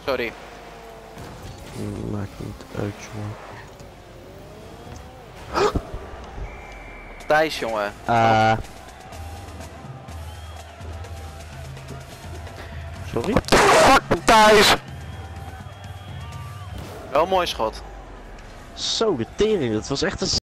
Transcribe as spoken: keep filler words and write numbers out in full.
Sorry. Maakt niet uit, jongen. Thijs, jongen. Ah. Sorry? Fuck, Thijs! Wel mooi schot. Zo, de tering, dat was echt een